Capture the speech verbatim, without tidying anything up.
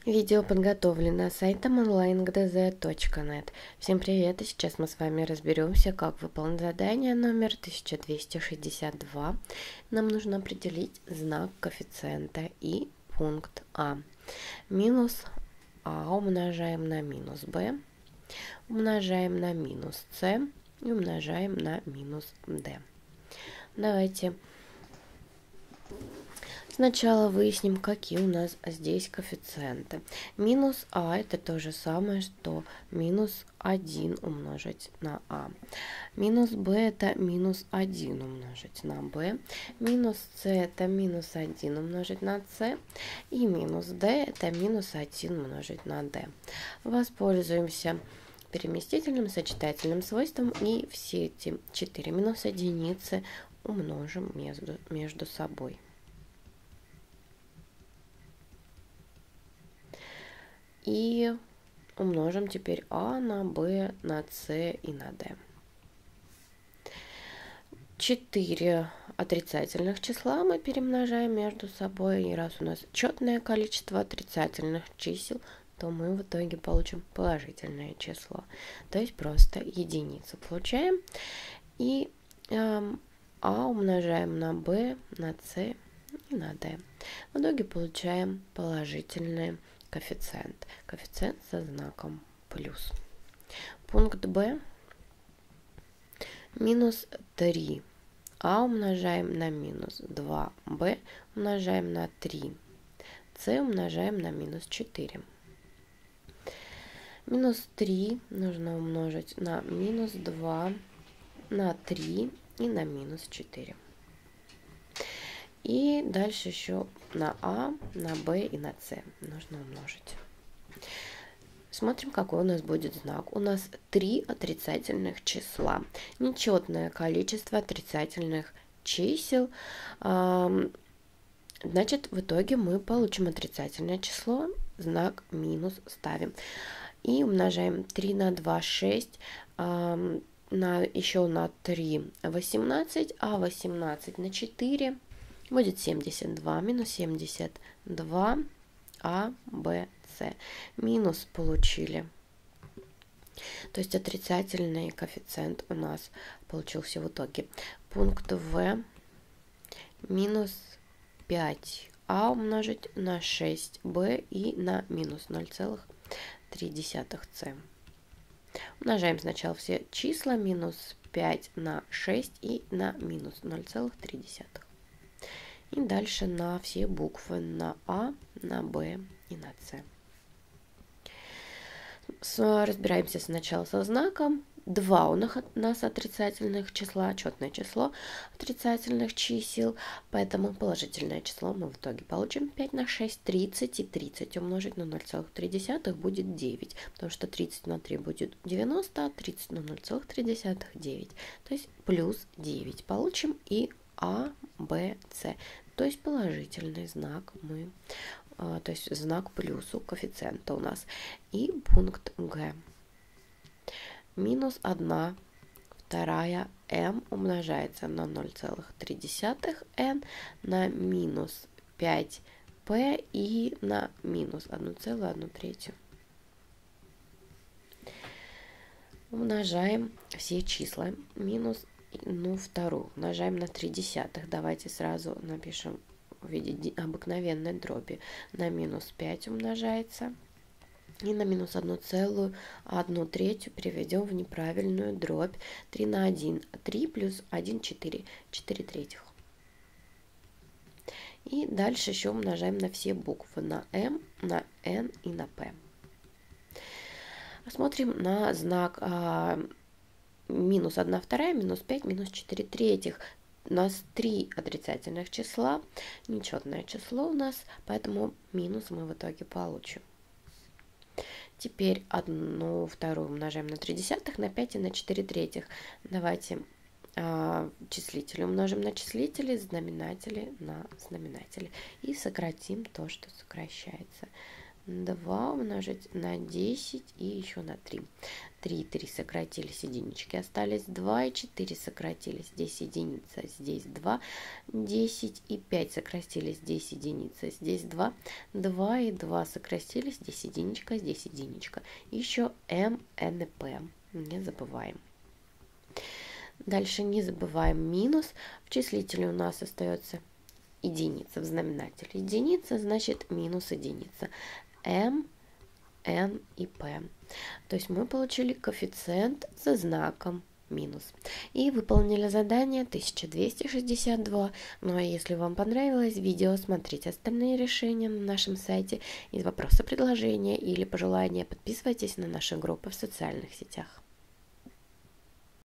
Видео подготовлено сайтом онлайн точка гэ дэ зэ точка нет. Всем привет, и сейчас мы с вами разберемся, как выполнить задание номер тысяча двести шестьдесят два. Нам нужно определить знак коэффициента и пункт А. Минус А умножаем на минус Б, умножаем на минус С и умножаем на минус Д. Давайте сначала выясним, какие у нас здесь коэффициенты. Минус А это то же самое, что минус один умножить на А. Минус Б это минус один умножить на Б. Минус С это минус один умножить на С. И минус Д это минус один умножить на Д. Воспользуемся переместительным сочетательным свойством и все эти четыре минус единицы умножим между, между собой. И умножим теперь А на Б, на С и на Д. четыре отрицательных числа мы перемножаем между собой. И раз у нас четное количество отрицательных чисел, то мы в итоге получим положительное число. То есть просто единицу получаем. И эм, А умножаем на Б, на С и на Д. В итоге получаем положительное коэффициент. Коэффициент со знаком плюс. Пункт Б. Минус три. А умножаем на минус два. Б умножаем на три. С умножаем на минус четыре. Минус три нужно умножить на минус два, на три и на минус четыре. И дальше еще на А, на Б и на С нужно умножить. Смотрим, какой у нас будет знак. У нас три отрицательных числа. Нечетное количество отрицательных чисел. Значит, в итоге мы получим отрицательное число. Знак минус ставим. И умножаем три на два, шесть. На, еще на три, восемнадцать. А восемнадцать на четыре. Будет семьдесят два, минус семьдесят два, А, Б, С. Минус получили. То есть отрицательный коэффициент у нас получился в итоге. Пункт В. Минус пять. А умножить на шесть. Б и на минус ноль целых три десятых С. Умножаем сначала все числа. Минус пять на шесть и на минус ноль целых три десятых. И дальше на все буквы, на А, на Б и на С. Разбираемся сначала со знаком. Два у нас отрицательных числа, четное число отрицательных чисел, поэтому положительное число мы в итоге получим пять на шесть, тридцать, и тридцать умножить на ноль целых три десятых будет девять, потому что тридцать на три будет девяносто, а тридцать на ноль целых три десятых девять, то есть плюс девять получим и А, Б, С. То есть положительный знак мы, то есть знак плюс у коэффициента у нас. И пункт Г. Минус одна вторая m умножается на ноль целых три десятых n, на минус пять p и на минус одну целую одну третью. Умножаем все числа. Минус ну, вторую умножаем на три десятых. Давайте сразу напишем в виде обыкновенной дроби. На минус пять умножается. И на минус одну целую одну третью переведем в неправильную дробь. три на один. три плюс один, четыре. четыре третьих. И дальше еще умножаем на все буквы. На m, на n и на p. Смотрим на знак а, минус одна вторая, минус пять, минус четыре третьих. У нас три отрицательных числа, нечетное число у нас, поэтому минус мы в итоге получим. Теперь одну вторую умножаем на три десятых, на пять и на четыре третьих. Давайте а, числители умножим на числители, знаменатели на знаменатели. И сократим то, что сокращается. два умножить на десять и еще на три. три, три сократились, единички остались, два и четыре сократились, здесь единица, здесь два, десять и пять сократились, здесь единица, здесь два, два и два сократились, здесь единичка, здесь единичка. Еще m, n и p, не забываем. Дальше не забываем минус, в числителе у нас остается единица в знаменателе. Единица значит минус единица. m, n и p. То есть мы получили коэффициент со знаком минус. И выполнили задание тысяча двести шестьдесят два. Ну а если вам понравилось видео, смотрите остальные решения на нашем сайте. Из вопроса, предложения или пожелания подписывайтесь на наши группы в социальных сетях.